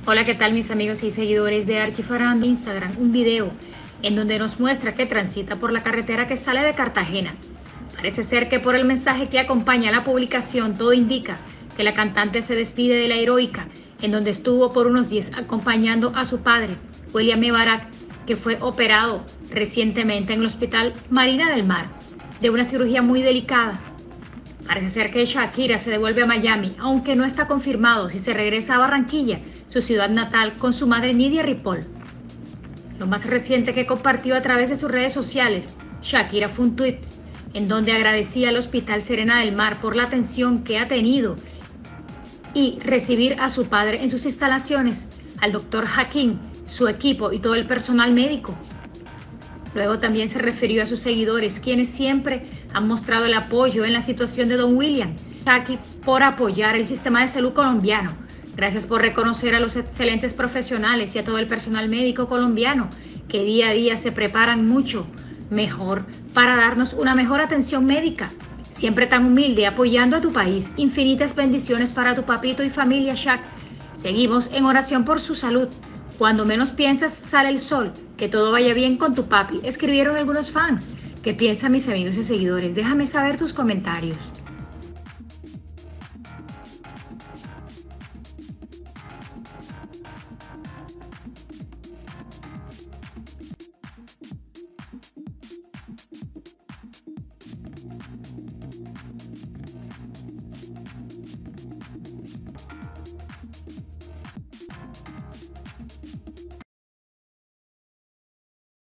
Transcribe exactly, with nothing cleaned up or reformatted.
Hola, ¿qué tal mis amigos y seguidores de Archifarando Instagram? Un video en donde nos muestra que transita por la carretera que sale de Cartagena. Parece ser que por el mensaje que acompaña la publicación todo indica que la cantante se despide de la heroica, en donde estuvo por unos días acompañando a su padre, William Mebarak, que fue operado recientemente en el Hospital Marina del Mar de una cirugía muy delicada. Parece ser que Shakira se devuelve a Miami, aunque no está confirmado si se regresa a Barranquilla, su ciudad natal, con su madre Nidia Ripoll. Lo más reciente que compartió a través de sus redes sociales, Shakira fue un tweet en donde agradecía al Hospital Serena del Mar por la atención que ha tenido y recibir a su padre en sus instalaciones, al doctor Hakim, su equipo y todo el personal médico. Luego también se refirió a sus seguidores, quienes siempre han mostrado el apoyo en la situación de Don William. Shakira por apoyar el sistema de salud colombiano. Gracias por reconocer a los excelentes profesionales y a todo el personal médico colombiano que día a día se preparan mucho mejor para darnos una mejor atención médica. Siempre tan humilde apoyando a tu país. Infinitas bendiciones para tu papito y familia, Shak. Seguimos en oración por su salud. Cuando menos piensas sale el sol. Que todo vaya bien con tu papi. Escribieron algunos fans. ¿Qué piensan mis amigos y seguidores? Déjame saber tus comentarios.